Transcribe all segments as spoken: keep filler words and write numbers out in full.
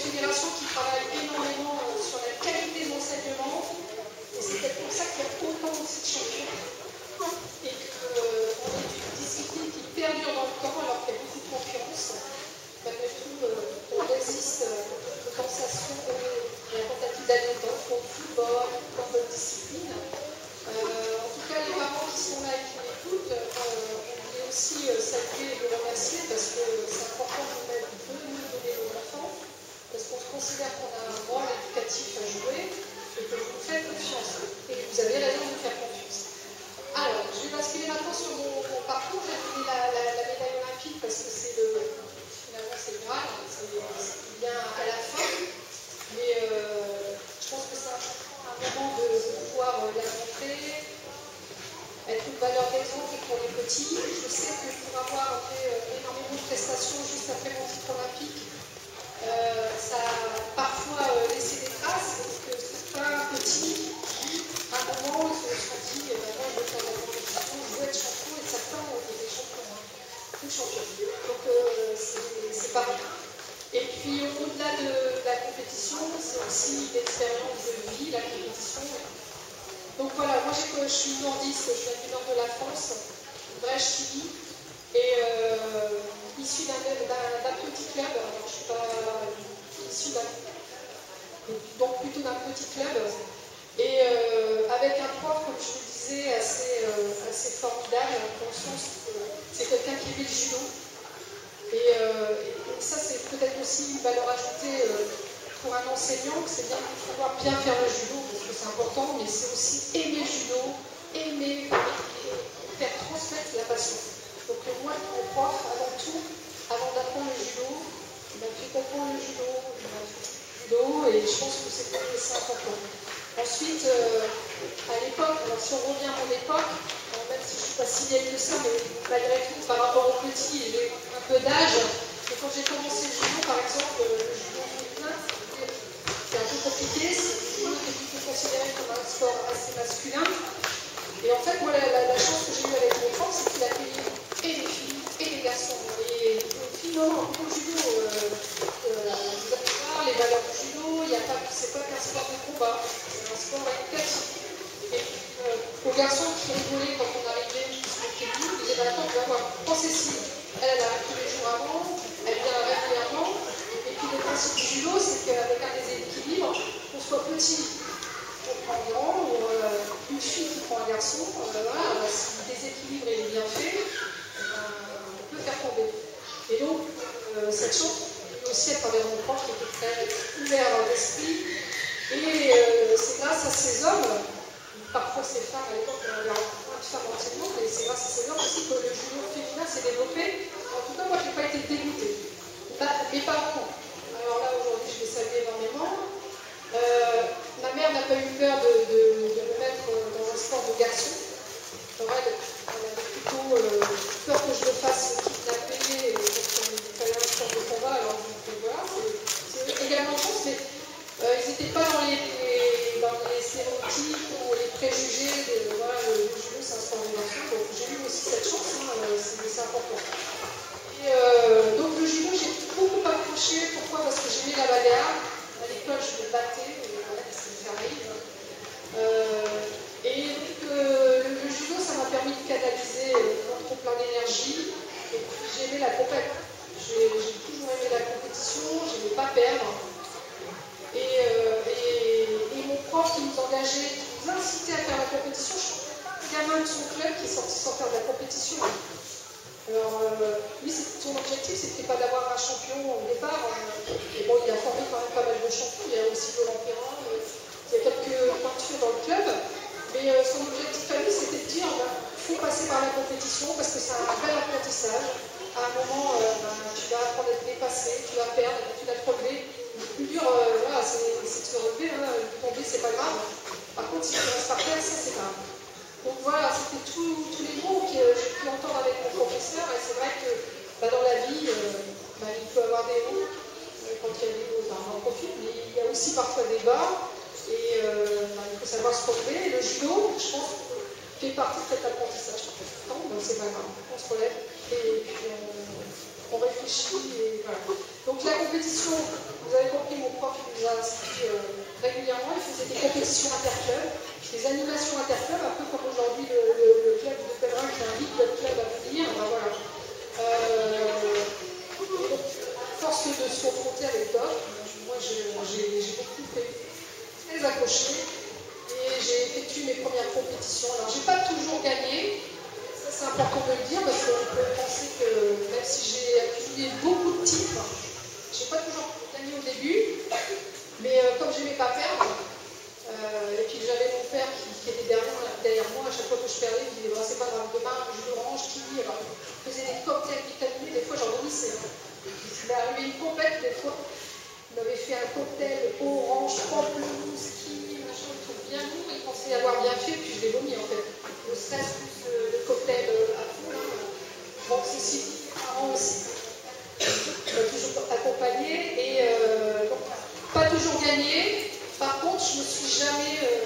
fédération qui travaille énormément sur la qualité de l'enseignement, et c'est peut-être pour ça qu'il y a autant aussi de champions, et qu'on est une discipline qui perdure dans le temps alors qu'il y a beaucoup de concurrence. Malgré tout, euh, on résiste euh, aux tentations et la tentative d'aller dans le football, dans d'autres disciplines. Euh, en tout cas, les parents qui sont là et qui m'écoutent, euh, on voulait aussi euh, saluer et les remercier parce que c'est important de nous, de nous donner nos enfants, parce qu'on considère qu'on a un rôle éducatif à jouer et que vous faites confiance. Et vous avez raison de faire confiance. Alors, je vais basculer maintenant sur mon, mon parcours. J'ai donné la, la, la médaille olympique parce que c'est le. Finalement, c'est le Graal, c'est bien à la fin. Mais euh, je pense que c'est important à un moment de, de pouvoir la montrer, être une valeur d'exemple pour les petits. Je sais que pour avoir fait euh, énormément de prestations juste après mon titre olympique, euh, ça a parfois euh, laissé des traces, parce que certains petits, à un moment, ils se sont dit, eh ben, moi je veux faire de la compétition, je veux être champion, et certains ont été champions, hein, tout champions. Donc euh, c'est pas rien. Et puis au-delà de, de la compétition, c'est aussi l'expérience de vie, la compétition. Donc voilà, moi je suis nordiste, je viens du nord de la France, Brèche-Tilly, et euh, issu d'un petit club, alors je ne suis pas issu d'un, donc plutôt d'un petit club, et euh, avec un prof, comme je vous disais, assez, euh, assez formidable, dans le sens que c'est quelqu'un qui aimait le judo. Et, euh, et ça, c'est peut-être aussi une valeur ajoutée euh, pour un enseignant, que c'est bien de pouvoir bien faire le judo, parce que c'est important, mais c'est aussi aimer le judo, aimer et faire transmettre la passion. Donc euh, moi, mon prof, avant tout, avant d'apprendre le judo, il m'a fait comprendre le judo, il m'a fait le judo, et je pense que c'est important. Ensuite, euh, à l'époque, si on revient à mon époque, alors même si je ne suis pas si vieille que ça, mais malgré tout, par rapport aux petits, j'ai un peu d'âge. Et quand j'ai commencé le judo, par exemple, le judo féminin, c'est un peu compliqué, c'est un judo qui est plutôt considéré comme un sport assez masculin. Et en fait, moi, la, la, la chance que j'ai eue avec mon prof, c'est qu'il a payé et les filles et les garçons. Et les filles, non, au judo, euh, euh, vous allez voir, les valeurs du judo, il n'y a pas, c'est pas qu'un sport de combat. Un sport éducatif. Et euh, aux garçons qui rigolaient quand on arrivait jusqu'au Kenya, ils disaient, bah, attends, tu vas voir, prends Cécile, elle, elle arrive tous les jours avant, elle vient régulièrement, et puis le principe du judo, c'est qu'avec un déséquilibre, qu'on soit petit, on prend un grand, ou euh, une fille qui prend un garçon, euh, voilà, si le déséquilibre est bien fait, euh, on peut faire tomber. Et donc, euh, cette chose, aussi à travers mon prof qui était très ouvert d'esprit. Et euh, c'est grâce à ces hommes, parfois ces femmes, à l'époque on avait moins de femmes enseignantes, mais c'est grâce à ces hommes aussi que le judo féminin s'est développé. En tout cas, moi je n'ai pas été dégoûtée. Bah, mes parents, alors là aujourd'hui je les salue énormément. Euh, ma mère n'a pas eu peur de, de, de me mettre dans un sport de garçon. Alors elle, elle avait plutôt euh, peur que je le fasse kidnapper, et donc il fallait un sport de combat, alors donc, voilà, c'est également chose, mais Euh, ils n'étaient pas dans les, les, dans les stéréotypes ou les préjugés de voilà, le, le judo c'est un sport de garçon, donc j'ai eu aussi cette chance, hein, c'est important. Et euh, donc le judo j'ai beaucoup accroché, pourquoi? Parce que j'aimais la bagarre, à l'école je me battais, et voilà, c'est terrible. Euh, et donc euh, le, le judo ça m'a permis de canaliser mon trop plein d'énergie, et puis j'aimais la compétition, j'ai toujours aimé la compétition, j'aimais pas perdre. Et, euh, et, et mon prof qui nous engageait, qui nous incitait à faire la compétition, je ne pas un gamin de son club qui est sorti sans faire de la compétition. Alors, euh, lui, son objectif, c'était pas d'avoir un champion au départ. Euh, et bon, il a formé quand même pas mal de champions. Il y a aussi Laurent Perrin, euh, il y a quelques pointures dans le club. Mais euh, son objectif à lui, c'était de dire, il bah, faut passer par la compétition parce que c'est un bel apprentissage. À un moment, euh, bah, tu vas apprendre à te dépasser, tu vas perdre, tu vas te relever. Le plus dur, euh, voilà, c'est de se relever, hein, tomber, c'est pas grave. Par contre, si tu restes par terre, ça, c'est grave. Donc voilà, c'était tous les mots que j'ai pu entendre avec mon professeur, et c'est vrai que bah, dans la vie, euh, bah, il peut y avoir des hauts. Quand il y a des hauts, bah, on en profite, mais il y a aussi parfois des bas, et euh, bah, il faut savoir se relever. Et le judo, je pense, fait partie de cet apprentissage. Donc c'est pas grave, on se relève, et puis on, on réfléchit. Et voilà. Donc la compétition, vous avez compris, mon prof nous a inscrits euh, régulièrement. Il faisait des compétitions interclubs, des animations interclubs, un peu comme aujourd'hui le, le, le club de pèlerin qui invite le club à venir. Ben, voilà. euh, et donc, force de se confronter avec d'autres, moi j'ai beaucoup fait, très accroché. Et j'ai effectué mes premières compétitions. Alors, j'ai pas toujours gagné, ça c'est important de le dire, parce qu'on peut penser que même si j'ai accumulé beaucoup de titres, j'ai pas toujours gagné au début, mais euh, comme j'aimais pas perdre, euh, et puis j'avais mon père qui, qui était derrière, derrière moi, à chaque fois que je perdais, il me disait, oh, c'est pas grave, demain je le range, qui alors, il faisait des cocktails vitaminés, des fois j'en vomissais. Il m'est arrivé une compète, des fois, il m'avait fait un cocktail orange, pamplemousse, kiwi, machin, un truc bien lourd, il pensait avoir bien fait, puis je l'ai vomi en fait. Le stress plus euh, le cocktail euh, à fond, là. Bon, c'est si marrant aussi. Euh, toujours accompagné et euh, donc, pas toujours gagné. Par contre, je me suis jamais. Euh,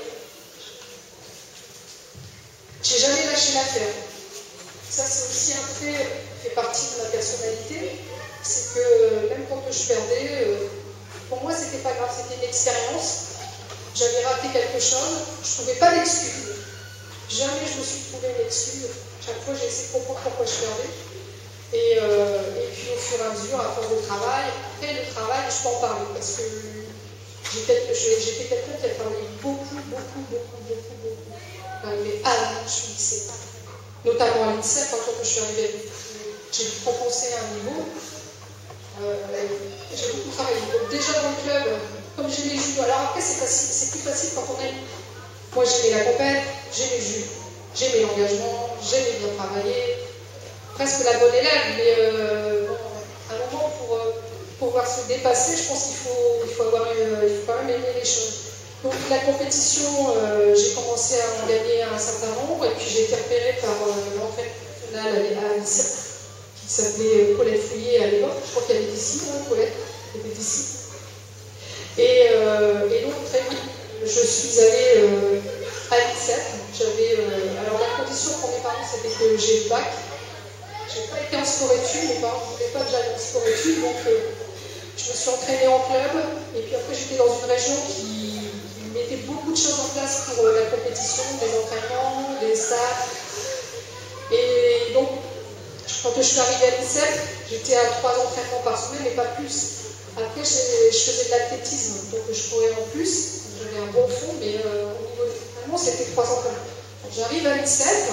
j'ai jamais lâché l'affaire. Ça, c'est aussi un trait qui fait partie de ma personnalité. C'est que même quand je perdais, euh, pour moi, c'était pas grave, c'était une expérience. J'avais raté quelque chose, je ne trouvais pas d'excuse. Jamais je me suis trouvé une excuse. Chaque fois, j'ai essayé de comprendre pourquoi je perdais. Et, euh, et puis, au fur et à mesure, à force de travail, après le travail, je peux en parler parce que j'étais quelqu'un qui a travaillé beaucoup, beaucoup, beaucoup, beaucoup, beaucoup. J'arrivais à la je suis lycée. Notamment à l'INSEP, quand je suis arrivée, j'ai compensé à un niveau. Euh, j'ai beaucoup travaillé. Donc déjà dans le club, comme j'aimais le judo, alors après c'est c'est plus facile quand on aime. Moi j'aimais la compète, j'aimais le judo, j'aimais l'engagement, j'aimais bien travailler, presque la bonne élève, mais euh, bon, à un moment pour, euh, pour pouvoir se dépasser, je pense qu'il faut, il faut, avoir une, il faut quand même aimer les choses. Donc la compétition, euh, j'ai commencé à en gagner un certain nombre, et puis j'ai été repérée par euh, l'entraîneur à l'INSEP, qui s'appelait Paulette Fouillet à l'époque, je crois qu'elle était ici, hein, Paulette, elle était ici. Et, euh, et donc très vite, je suis allée euh, à l'INSEP. J'avais, euh, alors la condition pour mes parents, c'était que j'ai le bac. Je n'ai pas été en sport-études, mes parents ne voulaient pas que j'aille en sport-études, donc euh, je me suis entraînée en club. Et puis après, j'étais dans une région qui, qui mettait beaucoup de choses en place pour euh, la compétition, des entraînements, des stages. Et donc, quand je suis arrivée à l'INSEP, j'étais à trois entraînements par semaine, mais pas plus. Après, je faisais de l'athlétisme, donc je courais en plus. J'avais un bon fond, mais euh, au niveau des entraînements, c'était trois entraînements. J'arrive à l'INSEP,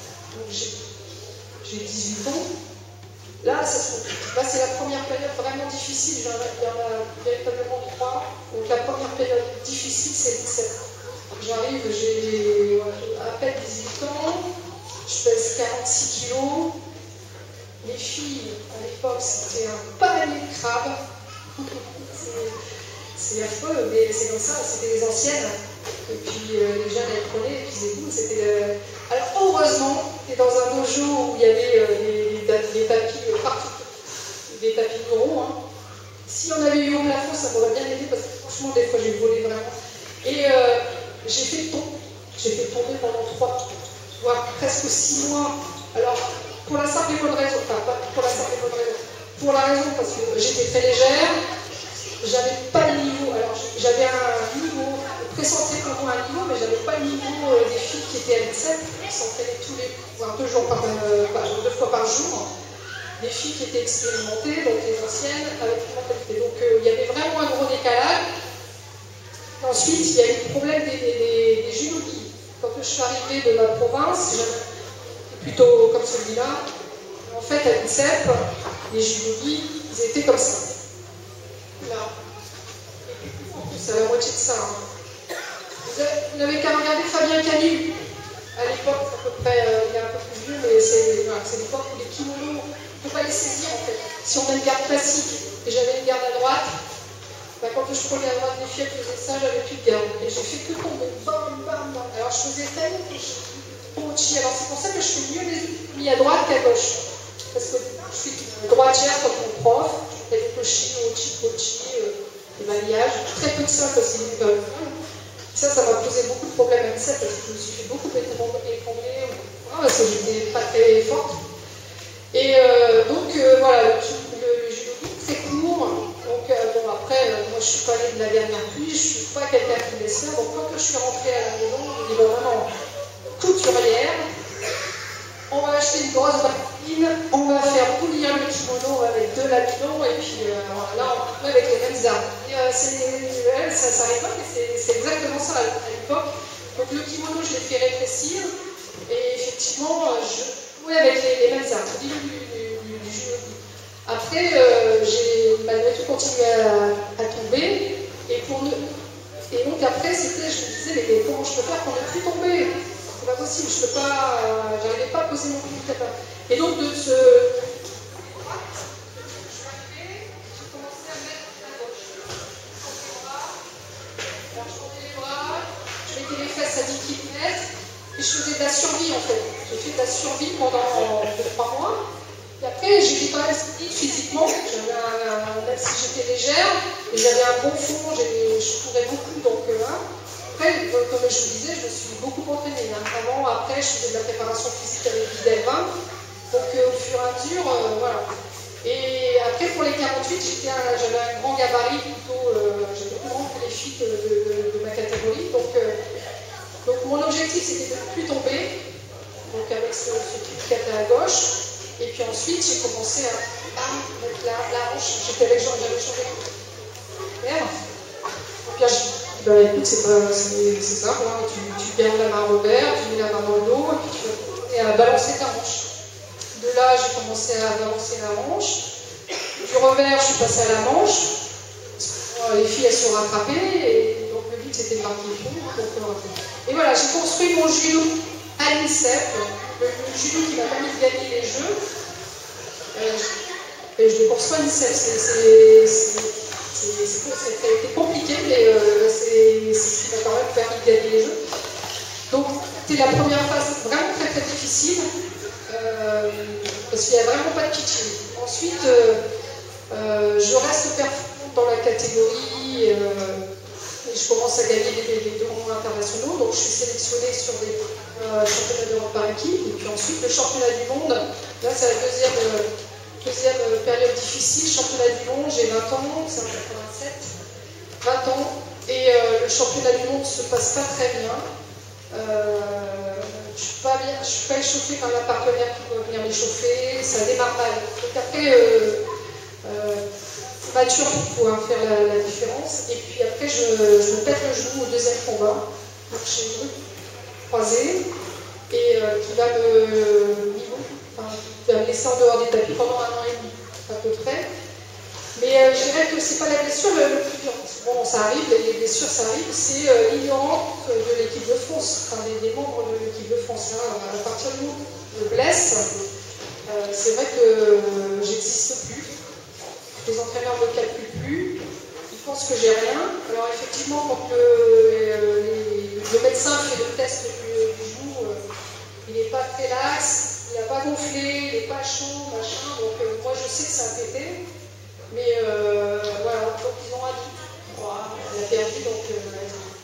j'ai dix-huit ans. Là, là c'est la première période vraiment difficile. Il y en a, il y en a véritablement trois. Donc la première période difficile, c'est l'INSEP. J'arrive, j'ai à peine dix-huit ans, je pèse quarante-six kilos. Les filles, à l'époque, c'était un panier de crabes. C'est affreux, mais c'est comme ça, c'était les anciennes. Et puis euh, les jeunes, elles prenaient, et puis c'est tout. C'était, euh... Alors heureusement, j'étais dans un dojo où il y avait euh, des, des, des tapis euh, partout, des tapis ronds. Hein. Si on avait eu au plafond, ça m'aurait bien aidé, parce que franchement, des fois, j'ai volé vraiment. Et euh, j'ai fait tomber, j'ai fait tomber pendant trois, voire presque six mois. Alors, pour la simple et bonne raison, enfin pas pour la simple et bonne raison, pour la raison parce que j'étais très légère, j'avais pas le niveau, alors j'avais un niveau, pressenti pour moi un niveau, mais j'avais pas le niveau euh, des filles qui étaient à l'INSEP, qui s'entraînaient tous les, voire deux jours par, euh, par, deux fois par jour, des filles qui étaient expérimentées, donc les anciennes, avec une mentalité. Donc euh, il y avait vraiment un gros décalage. Et ensuite, il y a eu le problème des, des, des, des judokas. Quand je suis arrivée de ma province, plutôt comme celui-là. En fait, à l'INSEP, les judokas, ils étaient comme ça. Là. En plus, c'est à la moitié de ça. Hein. Vous n'avez qu'à regarder Fabien Canu. À l'époque, à peu près, euh, il est un peu plus vieux, mais c'est voilà, l'époque où les kimonos, on ne peut pas les saisir en fait. Si on a une garde classique et j'avais une garde à droite, bah, quand je prenais à droite des filles, elles faisaient ça, j'avais plus de garde. Et j'ai fait que tomber. Bam, bam, bam. Alors je faisais tellement que je Alors c'est pour ça que je fais mieux les mis à droite qu'à gauche. Parce que je suis droitière comme mon prof, avec le cochi, ochi, pochi, euh, les balayage, très peu de ça parce que euh, ça, ça m'a posé beaucoup de problèmes avec ça parce que je me suis fait beaucoup épongler, parce que j'étais pas très forte. Et euh, donc euh, voilà, après, euh, moi je suis pas allée de la dernière pluie, je suis pas quelqu'un qui laisse ça. Donc quand je suis rentrée à la maison, je me dis bon vraiment, couturière, on va acheter une grosse machine, on va faire polir le kimono avec de l'amidon et puis euh, là on avec les mêmes armes. Et euh, ouais, ça s'arrête pas, mais c'est exactement ça à l'époque. Donc le kimono, je l'ai fait rétrécir et effectivement, je jouais avec les, les mêmes armes, du, du, du, du jeu. Après, euh, j'ai malgré tout continué à, à tomber et pour ne... et donc après, c'était, je me disais, mais comment je peux faire pour ne plus tomber? C'est pas possible, je peux pas, euh, j'arrivais pas à poser mon pied. Et donc de ce... Je mettais les fesses à dix kilomètres et je faisais de la survie en fait. J'ai fait de la survie pendant deux trois mois. Et après, j'étais quand même solide physiquement. Un, même si j'étais légère, et j'avais un bon fond, je courais beaucoup. Donc, euh, hein. Après, comme je vous disais, je me suis beaucoup entraînée. Hein. Avant, après, je faisais de la préparation physique avec Guy Delvin. Donc, euh, au fur et à mesure, euh, voilà. Et après, pour les quarante-huit, j'avais un grand gabarit, plutôt, euh, j'étais plus grande que les filles de, de, de ma catégorie. Donc, euh, donc mon objectif, c'était de ne plus tomber, donc avec ce, ce truc qui était à gauche. Et puis ensuite, j'ai commencé à mettre la, la hanche. J'étais avec Jean, j'avais changé de merde. Et puis j'ai dit, bah écoute, c'est simple, hein. tu, tu gardes la main au revers, tu mets la main dans le dos, et puis tu vas et à balancer ta hanche. De là, j'ai commencé à balancer la hanche. Du revers, je suis passée à la manche. Les filles, elles sont rattrapées, et donc le but c'était de marquer le fond. Et voilà, j'ai construit mon judo à l'INSEP, le, le judo qui m'a permis de gagner les jeux. Euh, et je le construis à l'INSEP, ça a été compliqué, mais euh, c'est ce qui m'a quand même permis de gagner les jeux. Donc c'était la première phase vraiment très très difficile, euh, parce qu'il n'y a vraiment pas de pitié. Ensuite, euh, euh, je reste performante dans la catégorie. Euh, Et je commence à gagner des, des tournois internationaux, donc je suis sélectionnée sur des euh, championnats d'Europe par équipe, et puis ensuite le championnat du monde, là c'est la deuxième, euh, deuxième période difficile, championnat du monde, j'ai vingt ans, c'est en quatre-vingt-sept, vingt ans, et euh, le championnat du monde ne se passe pas très bien. Euh, je ne suis pas bien, je suis pas échauffée par la partenaire qui doit venir m'échauffer, ça démarre mal. Donc après, euh, euh, mature pour pouvoir faire la, la différence. Et puis après, je, je me pète le genou au deuxième combat. Donc j'ai une rue croisée et euh, qui va me, enfin, qui va me laisser en dehors des tapis pendant un an et demi, à peu près. Mais euh, je dirais que c'est pas la blessure le, le plus dur. Bon, ça arrive, les blessures, ça arrive. C'est euh, l'ignorance de l'équipe de France, enfin des, des membres de l'équipe de France. Hein. À partir du moment où je me blesse, euh, c'est vrai que j'existe plus. Les entraîneurs ne me calculent plus, ils pensent que j'ai rien. Alors effectivement, quand le, le, le médecin fait le test du, du genou, euh, il n'est pas très lax, il n'a pas gonflé, il n'est pas chaud, machin. Donc euh, moi je sais que ça a pété, mais euh, voilà, donc ils ont un doute. Voilà, elle a perdu, donc euh,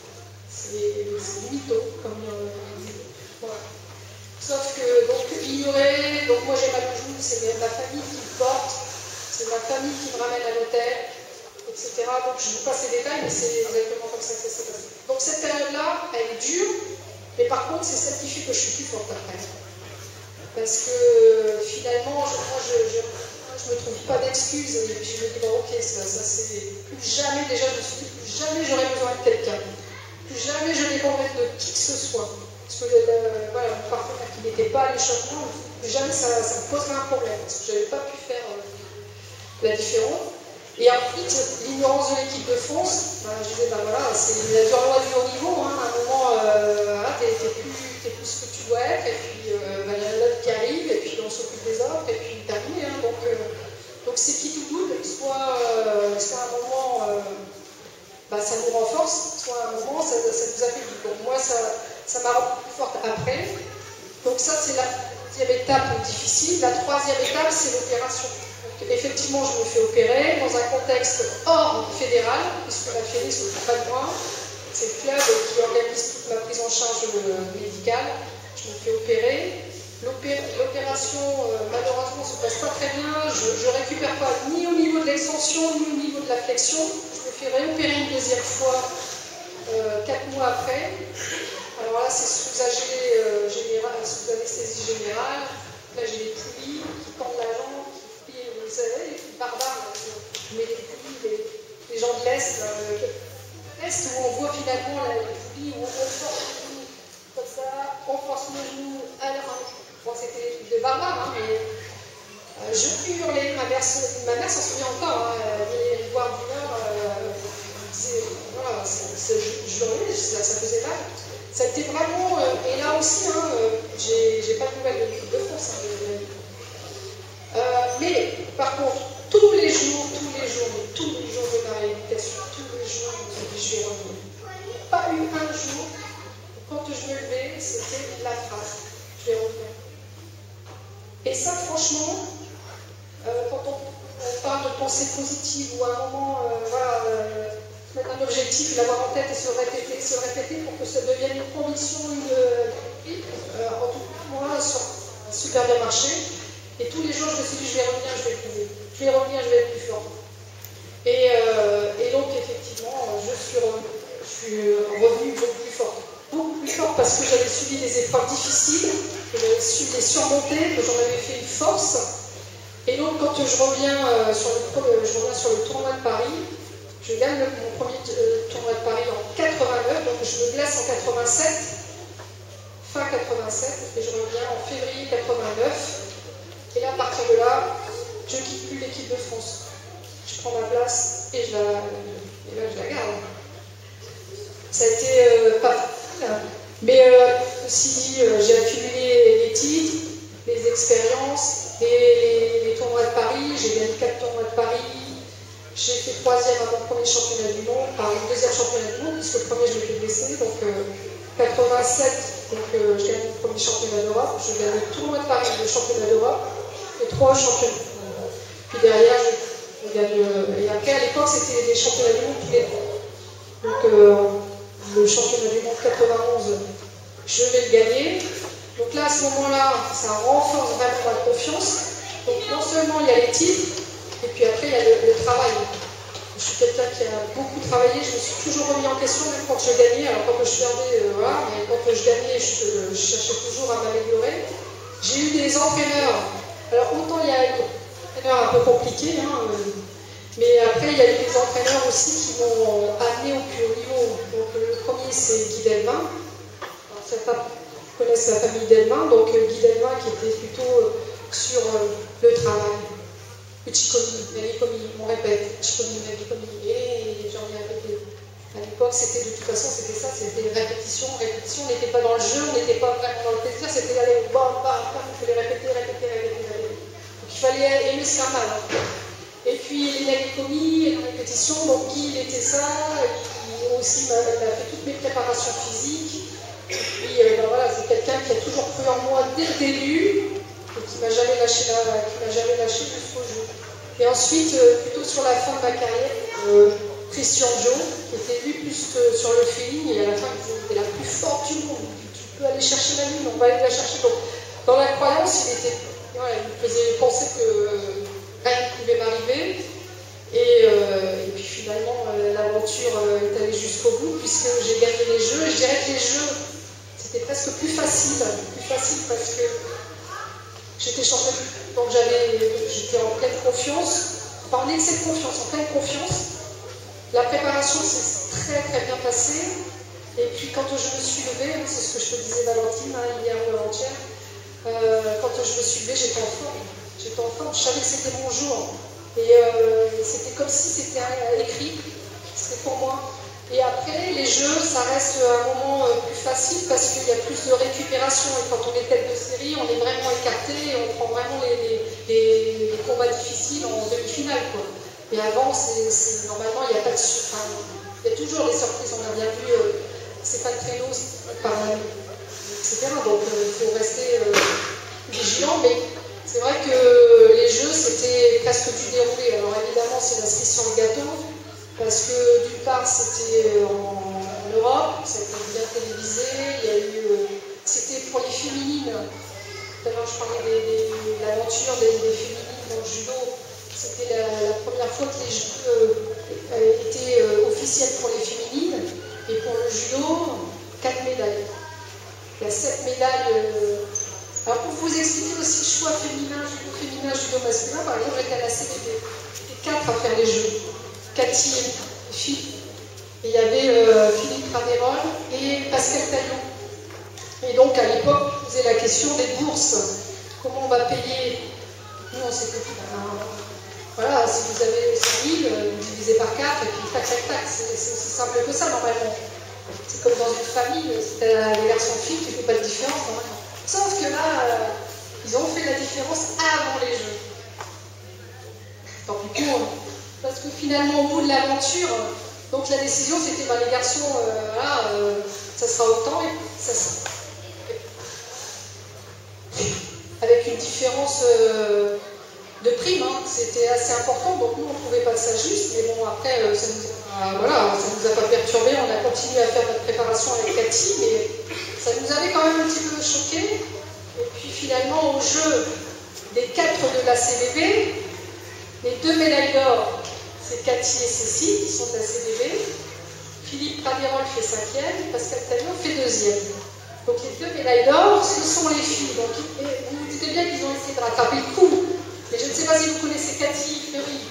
c'est mytho, comme euh, voilà. Sauf que donc ignorer, donc moi j'ai mal au genou, c'est ma famille qui me porte. C'est ma famille qui me ramène à l'hôtel, et cetera. Donc je vous passe les détails, mais c'est exactement comme ça que ça s'est passé. Donc cette période-là, elle est dure, mais par contre, c'est celle qui fait que je suis plus forte après. Parce que finalement, je, moi, je ne me trouve pas d'excuses, et puis je me dis, bon, ok, ça, ça c'est plus jamais, déjà, je me suis dit, plus jamais j'aurai besoin de quelqu'un. Plus jamais je dépendrai de qui que ce soit. Parce que le, voilà, mon partenaire qui n'était pas à l'échauffement, plus jamais ça, ça me poserait un problème, parce que je n'avais pas pu faire euh, la différence. Et ensuite, l'ignorance de l'équipe de France, ben, je disais, ben voilà, c'est la dure loi du haut niveau, hein, à un moment, euh, voilà, t'es plus, plus ce que tu dois être, et puis euh, ben, il y en a d'autres qui arrivent, et puis on s'occupe des autres, et puis terminé. Hein, donc euh, donc c'est qui tout good, soit, euh, soit à un moment, euh, ben, ça nous renforce, soit à un moment, ça, ça nous affaiblit. Donc moi, ça ça m'a rendu plus forte après. Donc ça, c'est la deuxième étape difficile. La troisième étape, c'est l'opération. Effectivement, je me fais opérer dans un contexte hors fédéral, puisque la Fédé ne s'occupe pas de moi. C'est le club qui organise toute ma prise en charge médicale. Je me fais opérer. L'opération, euh, malheureusement, ne se passe pas très bien, je ne récupère pas ni au niveau de l'extension, ni au niveau de la flexion. Je me fais réopérer une deuxième fois, euh, quatre mois après. Alors là, c'est sous, euh, général, sous anesthésie générale. Là, j'ai les poulies qui tendent la jambe, qui plient, vous savez, les barbares. Je mets les poulies, les, les gens de l'Est, euh, l'Est où on voit finalement la, les poulies, où on force le genou comme ça, on force le genou à la main. Bon, c'était des trucs de barbares, hein, mais euh, je hurlais. Ma mère, ma mère s'en souvient encore, hein, elle venait me voir du Nord. Euh, voilà, je hurlais, ça, ça faisait mal. Ça a été vraiment, euh, et là aussi, hein, euh, j'ai pas de nouvelles de l'équipe de France. Hein, euh, mais par contre, tous les jours, tous les jours, mais tous les jours de ma rééducation, tous les jours, je vais revenir. Pas eu un jour, quand je me levais, c'était la phrase, je vais revenir. Et ça, franchement, euh, quand on, on parle de pensée positive ou à un moment, euh, voilà, euh, mettre un objectif, l'avoir en tête et se répéter, se répéter pour que ça devienne une conviction, une euh, en tout cas, moi, ça a super bien marché. Et tous les jours, je me suis dit, je vais revenir, je vais prouver. Je vais revenir, je vais être plus fort. Et, euh, et donc, effectivement, je suis, je suis revenue beaucoup plus forte. Beaucoup plus forte parce que j'avais subi des épreuves difficiles, que j'avais su les surmonter, que j'en avais fait une force. Et donc, quand je reviens, euh, sur, le, je reviens sur le tournoi de Paris, je gagne le, mon premier euh, tournoi de Paris en quatre-vingt-neuf, donc je me place en quatre-vingt-sept, fin quatre-vingt-sept, et je reviens en février quatre-vingt-neuf. Et là, à partir de là, je ne quitte plus l'équipe de France. Je prends ma place et je la, et là, je la garde. Ça a été euh, pas facile, mais euh, aussi euh, j'ai accumulé les titres, les expériences, les, les, les tournois de Paris. J'ai gagné quatre tournois de Paris. J'ai fait troisième à mon premier championnat du monde, par le deuxième championnat du monde, puisque le premier je m'étais blessé. Donc euh, quatre-vingt-sept, donc, euh, je gagne le premier championnat d'Europe. Je gagne le tournoi de Paris, le championnat d'Europe. Et trois championnats. Puis derrière, je, je gagne. Euh, et après, à l'époque, c'était des championnats du monde tous les ans. Donc, euh, le championnat du monde quatre-vingt-onze, je vais le gagner. Donc là, à ce moment-là, ça renforce vraiment ma confiance. Donc, non seulement il y a les titres, et puis après, il y a le, le travail. Je suis quelqu'un qui a beaucoup travaillé, je me suis toujours remis en question, même quand je gagnais. Alors, quand je perdais, euh, voilà, mais quand je gagnais, je, je cherchais toujours à m'améliorer. J'ai eu des entraîneurs. Alors, autant il y a eu des entraîneurs un peu compliqués, hein, euh, mais après, il y a eu des entraîneurs aussi qui m'ont amené au plus haut niveau. Donc, le premier, c'est Guy Delvin. Alors, certains connaissent la famille Delvin. Donc, euh, Guy Delvin qui était plutôt euh, sur euh, le travail. Le Chikomi, Nagikomi, on répète, Chikomi, Nagikomi, et j'en ai répété. À l'époque, c'était de toute façon, c'était ça, c'était répétition, répétition, on n'était pas dans le jeu, on n'était pas vraiment dans le plaisir, c'était aller au bas, bas, bas, il fallait répéter, répéter, répéter, répéter. Donc il fallait aimer ce karma. Et puis les Nagikomi, la répétition, donc Guy, il était ça, il aussi m'a fait toutes mes préparations physiques. Et puis euh, ben voilà, c'est quelqu'un qui a toujours cru en moi dès le début, et qui m'a jamais lâché la, qui m'a jamais lâché jusqu'au jour. Et ensuite, euh, plutôt sur la fin de ma carrière, euh, Christian Joe, qui était lui plus euh, sur le feeling, et à la fin, il disait, t'es la plus forte du monde, tu, tu peux aller chercher la lune, on va aller la chercher. Donc, dans la croyance, il était, voilà, il me faisait penser que euh, rien ne pouvait m'arriver. Et, euh, et puis finalement, euh, l'aventure euh, est allée jusqu'au bout, puisque j'ai gagné les jeux. Et je dirais que les jeux, c'était presque plus facile, plus facile parce que j'étais championne, donc j'étais en pleine confiance, enfin en excès de confiance, en pleine confiance. La préparation s'est très très bien passée. Et puis quand je me suis levée, c'est ce que je te disais Valentine, hein, hier ou avant-hier, euh, quand je me suis levée, j'étais en forme. J'étais en forme, je savais que c'était mon jour. Et euh, c'était comme si c'était écrit, c'était pour moi. Et après, les jeux, ça reste un moment euh, plus facile parce qu'il y a plus de récupération. Et quand on est tête de série, on est vraiment écarté et on prend vraiment les, les, les, les combats difficiles en demi-finale, quoi. Et avant, c'est normalement, il n'y a pas de... Enfin, il y a toujours des surprises. On a bien vu, euh, c'est pas de créneau, par et cetera. Donc, il euh, faut rester euh, vigilant. Mais c'est vrai que les jeux, c'était presque du déroulé. Alors évidemment, c'est la cerise sur le gâteau. Parce que d'une part, c'était en Europe, ça a été bien télévisé, il y a eu... Euh, c'était pour les féminines. Tout à l'heure, je parlais de l'aventure des, des féminines le judo, c'était la, la première fois que les jeux euh, étaient euh, officiels pour les féminines. Et pour le judo, quatre médailles. Il y a sept médailles. Euh... Alors pour vous expliquer aussi le choix féminin, judo féminin, judo masculin, par exemple, j'étais à la C D B. C'était quatre à faire les jeux. Cathy et filles. Et il y avait euh, Philippe Radérol et Pascal Taillon. Et donc à l'époque, je posais la question des bourses. Comment on va payer? Nous, on s'était dit, ben, voilà, si vous avez cent mille, vous divisez par quatre, et puis tac, tac, tac. C'est aussi simple que ça, normalement. C'est comme dans une famille, si tu as les garçons filles, tu ne fais pas de différence, normalement. Sauf que là, euh, ils ont fait la différence avant les jeux. Tant pis pour eux. Parce que finalement, au bout de l'aventure, donc la décision, c'était, ben, les garçons, euh, voilà, euh, ça sera autant, et ça sera... avec une différence euh, de prime, hein. C'était assez important, donc nous on ne trouvait pas ça juste, mais bon après euh, ça nous a, voilà, ça nous a pas perturbé, on a continué à faire notre préparation avec Cathy, mais ça nous avait quand même un petit peu choqué. Et puis finalement au jeu des quatre de la C D B, les deux médailles d'or, c'est Cathy et Cécile qui sont de la C D B, Philippe Radérol fait cinquième, Pascal Taillon fait deuxième. Donc les deux médailles d'or, ce sont les filles. Donc, et vous vous dites bien qu'ils ont essayé de rattraper le coup. Mais je ne sais pas si vous connaissez Cathy Fleury.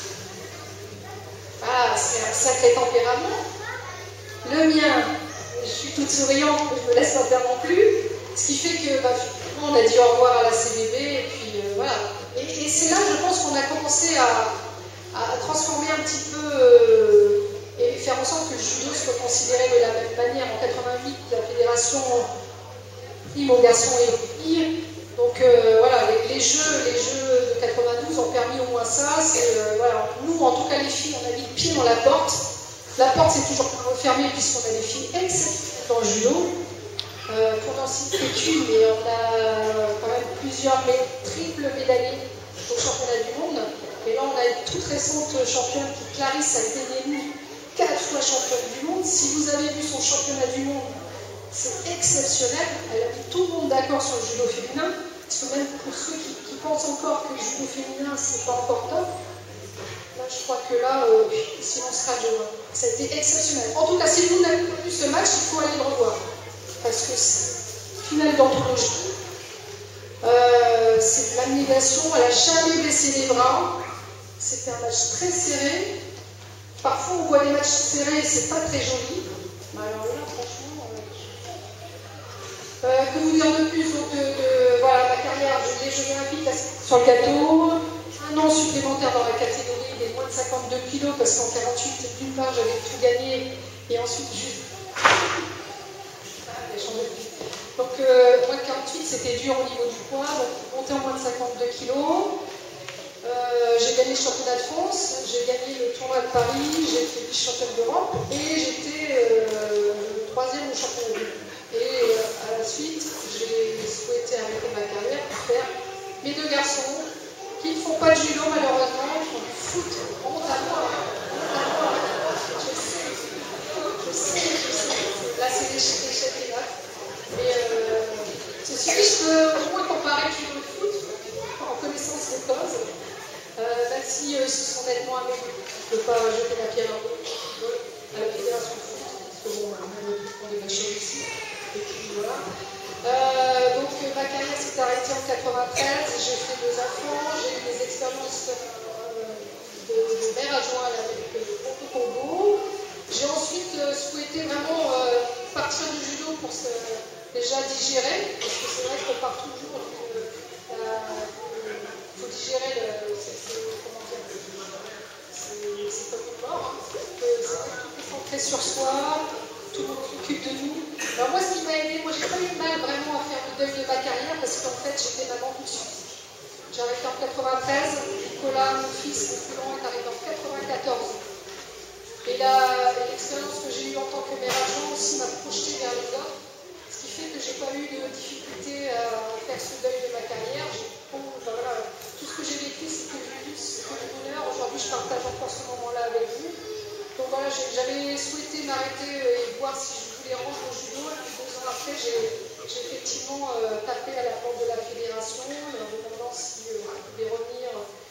Ah, c'est un sacré tempérament. Le mien, je suis toute souriante, je ne me laisse pas faire non plus. Ce qui fait que, bah, on a dit au revoir à la C D B, et puis euh, voilà. Et, et c'est là, je pense, qu'on a commencé à, à transformer un petit peu... Euh, et faire en sorte que le judo soit considéré de la même manière. En quatre-vingt-huit, la fédération prime aux garçons et aux filles. Donc euh, voilà, les, les jeux les jeux de quatre-vingt-douze ont permis au moins ça. Euh, voilà. Nous, en tout cas les filles, on a mis le pied dans la porte. La porte s'est toujours fermée puisqu'on a des filles exceptionnelles dans le judo. Euh, pour n'en citer qu'une, mais on a quand même plusieurs mais triples médaillés au championnat du monde. Et là, on a une toute récente championne qui, Clarisse Altenelli, quatre fois championne du monde. Si vous avez vu son championnat du monde, c'est exceptionnel. Elle a mis tout le monde d'accord sur le judo féminin. Parce que même pour ceux qui, qui pensent encore que le judo féminin, c'est pas encore top, là, je crois que là, euh, silence radio, ça a été exceptionnel. En tout cas, si vous n'avez pas vu ce match, il faut aller le revoir. Parce que c'est finale d'anthologie. Euh, c'est de l'abnégation. Elle n'a jamais baissé les bras. C'était un match très serré. Parfois, on voit des matchs serrés, c'est pas très joli. Mais alors là, franchement, euh, que vous dire de plus? Donc, de, de, voilà, ma carrière des Jeux Olympiques sur le gâteau. Un an supplémentaire dans la catégorie des moins de cinquante-deux kilos, parce qu'en quarante-huit, d'une part, j'avais tout gagné, et ensuite, juste. Donc, euh, moins de quarante-huit, c'était dur au niveau du poids, donc monter en moins de cinquante-deux kilos. Euh, j'ai gagné le championnat de France, j'ai gagné le tournoi de Paris, j'ai été vice-championne d'Europe et j'étais euh, troisième au championnat du monde. Et euh, à la suite, j'ai souhaité arrêter ma carrière pour faire mes deux garçons qui ne font pas de judo malheureusement, qui font du foot. Honte à moi, honte à moi. Je sais, je sais, je sais. Là, c'est l'échec, l'échec et là. Mais euh, ceci dit, je peux au moins comparer le judo et le foot en connaissance de cause. Euh, même si euh, ils se sont nettement améliorés, je ne peux pas jeter la pierre à la fédération de foot, parce que bon, on est machins ici. Et puis voilà. Euh, donc ma carrière s'est arrêtée en quatre-vingt-treize, j'ai fait deux enfants, j'ai eu des expériences euh, de, de mère adjointe avec le Congo. J'ai ensuite euh, souhaité vraiment euh, partir du judo pour se, déjà digérer, parce que c'est vrai qu'on part toujours. Euh, euh, Il faut digérer le. C'est comme une mort. Hein. C'est tout concentrer sur soi, tout s'occupe de nous. Alors, moi, ce qui m'a aidé, moi, j'ai pas eu de mal vraiment à faire le deuil de ma carrière parce qu'en fait, j'étais maman tout de suite. J'ai arrêté en quatre-vingt-treize. Nicolas, mon fils, le plus grand, est arrivé en quatre-vingt-quatorze. Et l'expérience que j'ai eue en tant que mère adjointe aussi m'a projetée vers les autres. Ce qui fait que j'ai pas eu de difficulté à faire ce deuil de ma carrière. Bon, ben voilà, tout ce que j'ai vécu, c'est que du luxe, c'est que du bonheur. Aujourd'hui, je partage encore ce moment-là avec vous. Donc voilà, j'avais souhaité m'arrêter et voir si je voulais rendre au judo. Et puis deux ans après, j'ai effectivement euh, tapé à la porte de la fédération en demandant si euh, je pouvais revenir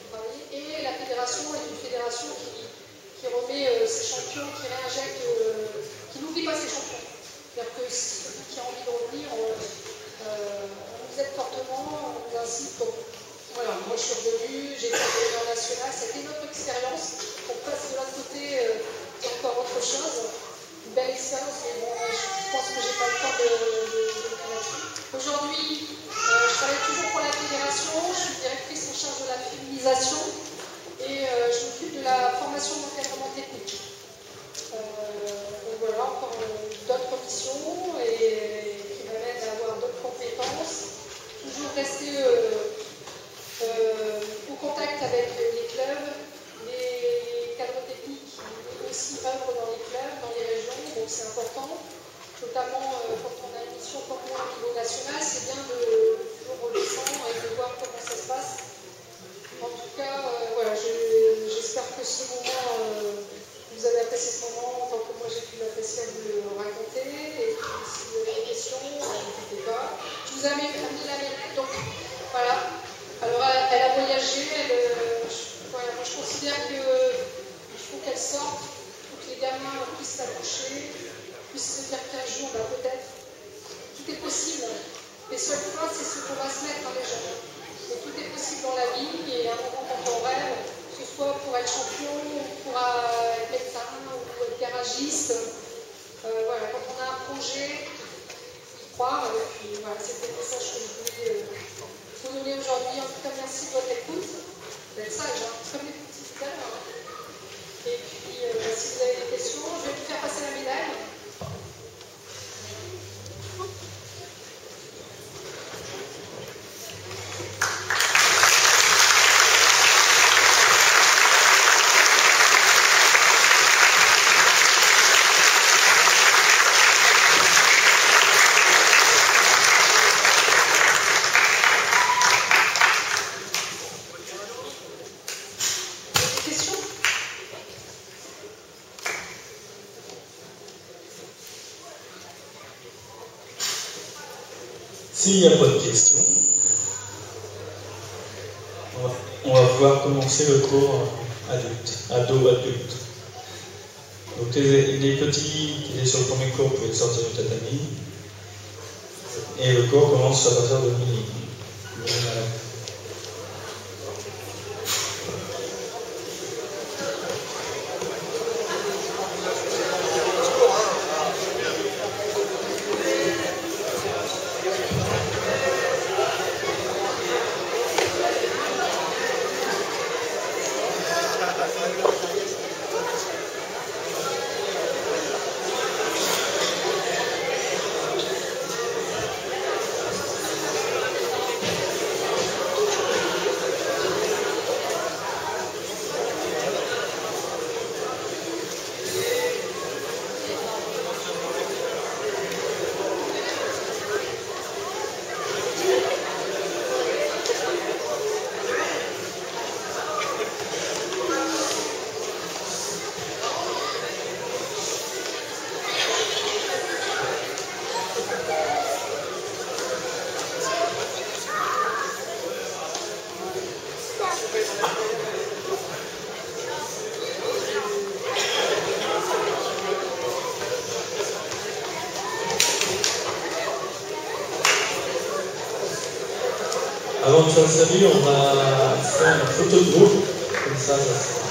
quand je suis revenue, j'ai été ingénieur national, c'était une autre expérience. On passe de l'autre côté, euh, c'est encore autre chose. Une belle expérience, mais bon, je pense que j'ai pas le temps de, de, de venir là-dessus. Aujourd'hui, euh, je travaille toujours pour la fédération, je suis directrice en charge de la féminisation et euh, je m'occupe de la formation d'encadrement technique. Euh, donc voilà, encore euh, d'autres missions et qui m'amènent à avoir d'autres compétences. Toujours rester euh, euh, au contact avec les clubs, les cadres techniques qui aussi œuvrent dans les clubs, dans les régions, donc c'est important. Notamment euh, quand on a une mission comme moi au niveau national, c'est bien de, de toujours redescendre et de voir comment ça se passe. En tout cas, euh, voilà, j'espère que ce moment, euh, vous avez apprécié ce moment, tant que moi j'ai pu l'apprécier à vous le raconter. Et puis si vous avez des questions, n'hésitez pas. Je vous ai amené la mienne, donc voilà. Alors elle, elle a voyagé, elle, euh, je, voilà, moi je considère qu'il faut qu'elle sorte, pour que les gamins puissent s'accoucher, puissent se dire quinze jours, bah, peut-être. Tout est possible. Les seules fois, c'est ce qu'on va se mettre dans les jeunes. Mais tout est possible dans la vie, et à un moment quand on rêve, que ce soit pour être champion, ou pour être médecin, ou être garagiste, euh, voilà, quand on a un projet, y croire, et puis voilà, c'était le message que je voulais euh, vous donner aujourd'hui. En tout cas, merci de votre écoute. Vous êtes sage, hein, comme les petits tout à l'heure. Et puis, euh, si vous avez des questions, je vais vous faire passer la médaille. S'il n'y a pas de questions, on va, on va pouvoir commencer le cours adulte, ado-adulte. Donc les, les petits qui étaient sur le premier cours pouvaient sortir du tatami. Et le cours commence à partir de minuit. Avant de faire le salut, on va faire une photo de groupe, comme ça, ça